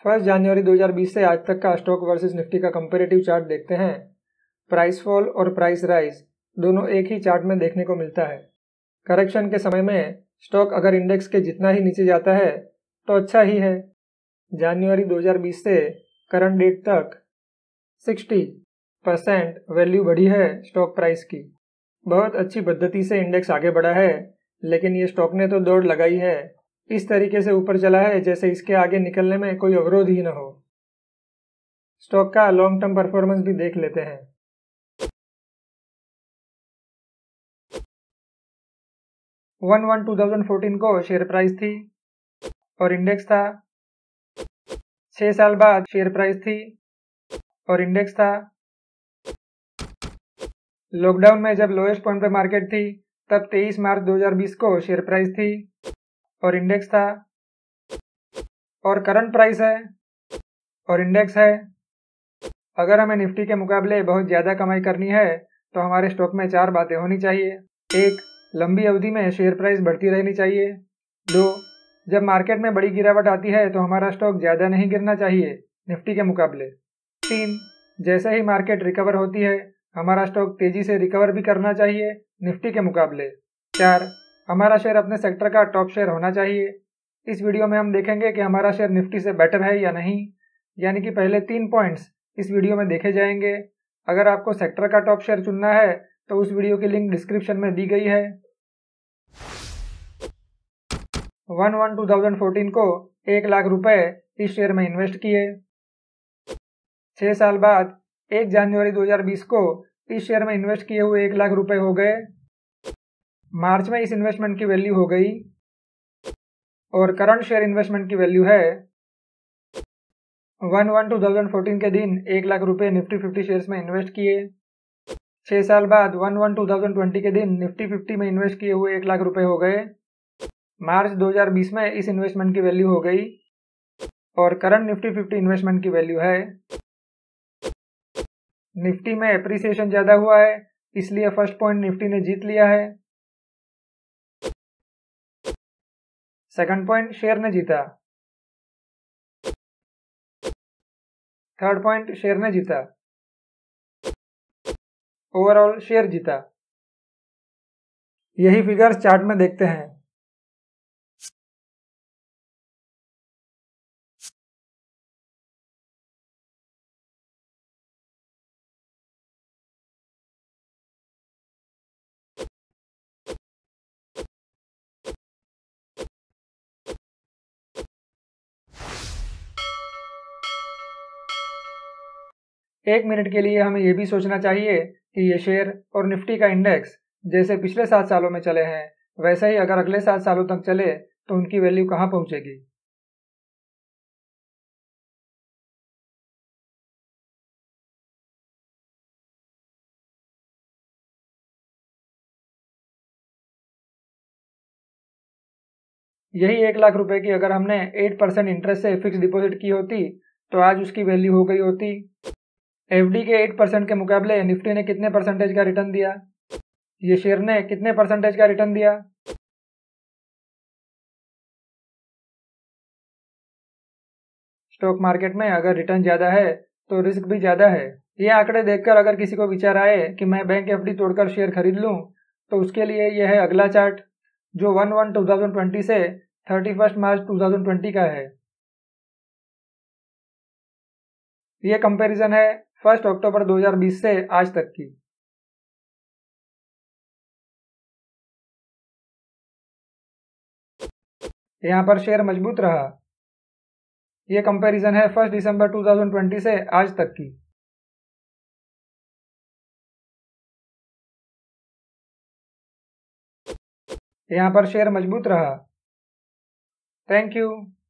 1 जनवरी 2020 से आज तक का स्टॉक वर्सेस निफ्टी का कंपैरेटिव चार्ट देखते हैं। प्राइस फॉल और प्राइस राइज दोनों एक ही चार्ट में देखने को मिलता है। करेक्शन के समय में स्टॉक अगर इंडेक्स के जितना ही नीचे जाता है तो अच्छा ही है। जनवरी 2020 से करंट डेट तक 60% वैल्यू बढ़ी है स्टॉक प्राइस की। बहुत अच्छी पद्धति से इंडेक्स आगे बढ़ा है, लेकिन ये स्टॉक ने तो दौड़ लगाई है। इस तरीके से ऊपर चला है जैसे इसके आगे निकलने में कोई अवरोध ही न हो। स्टॉक का लॉन्ग टर्म परफॉर्मेंस भी देख लेते हैं। 1/1/2014 को शेयर प्राइस थी और इंडेक्स था। 6 साल बाद शेयर प्राइस थी और इंडेक्स था। लॉकडाउन में जब लोएस्ट पॉइंट पे मार्केट थी तब 23 मार्च 2020 को शेयर प्राइस थी और इंडेक्स था। और करंट प्राइस है और इंडेक्स है। अगर हमें निफ्टी के मुकाबले बहुत ज़्यादा कमाई करनी है तो हमारे स्टॉक में 4 बातें होनी चाहिए। 1. लंबी अवधि में शेयर प्राइस बढ़ती रहनी चाहिए। 2. जब मार्केट में बड़ी गिरावट आती है तो हमारा स्टॉक ज़्यादा नहीं गिरना चाहिए निफ्टी के मुकाबले। 3. जैसे ही मार्केट रिकवर होती है हमारा स्टॉक तेज़ी से रिकवर भी करना चाहिए निफ्टी के मुकाबले। 4. हमारा शेयर अपने सेक्टर का टॉप शेयर होना चाहिए। इस वीडियो में हम देखेंगे कि हमारा शेयर निफ्टी से बेटर है या नहीं, यानी कि पहले 3 पॉइंट्स इस वीडियो में देखे जाएंगे। अगर आपको सेक्टर का टॉप शेयर चुनना है तो उस वीडियो की लिंक डिस्क्रिप्शन में दी गई है। 1/1/2014 को 1 लाख रुपए इस शेयर में इन्वेस्ट किए। 6 साल बाद 1 जनवरी 2020 को इस शेयर में इन्वेस्ट किए हुए 1 लाख रुपए हो गए। मार्च में इस इन्वेस्टमेंट की वैल्यू हो गई और करंट शेयर इन्वेस्टमेंट की वैल्यू है 1/1/2014 के दिन 1 लाख रुपए निफ्टी 50 शेयर्स में इन्वेस्ट किए। 6 साल बाद 1/1/2020 के दिन निफ्टी 50 में इन्वेस्ट किए हुए 1 लाख रुपए हो गए। मार्च 2020 में इस इन्वेस्टमेंट की वैल्यू हो गई और करंट निफ्टी 50 इन्वेस्टमेंट की वैल्यू है। निफ्टी में एप्रिसिएशन ज़्यादा हुआ है, इसलिए फर्स्ट पॉइंट निफ्टी ने जीत लिया है। सेकंड पॉइंट शेयर ने जीता। थर्ड पॉइंट शेयर ने जीता। ओवरऑल शेयर जीता। यही फिगर्स चार्ट में देखते हैं। एक मिनट के लिए हमें यह भी सोचना चाहिए कि ये शेयर और निफ्टी का इंडेक्स जैसे पिछले 7 सालों में चले हैं वैसे ही अगर अगले 7 सालों तक चले तो उनकी वैल्यू कहाँ पहुंचेगी। यही 1 लाख रुपए की अगर हमने 8% इंटरेस्ट से फिक्स डिपॉजिट की होती तो आज उसकी वैल्यू हो गई होती। एफडी के 8% के मुकाबले निफ्टी ने कितने परसेंटेज का रिटर्न दिया? ये शेयर ने कितने परसेंटेज का रिटर्न दिया? स्टॉक मार्केट में अगर रिटर्न ज़्यादा है तो रिस्क भी ज़्यादा है। ये आंकड़े देखकर अगर किसी को विचार आए कि मैं बैंक एफडी तोड़कर शेयर खरीद लूं तो उसके लिए यह है अगला चार्ट जो 1/1/2020 से 31 मार्च 2020 का है। ये कंपैरिजन है 1 अक्टूबर 2020 से आज तक की। यहाँ पर शेयर मजबूत रहा। ये कंपैरिजन है 1 दिसंबर 2020 से आज तक की। यहाँ पर शेयर मजबूत रहा। Thank you.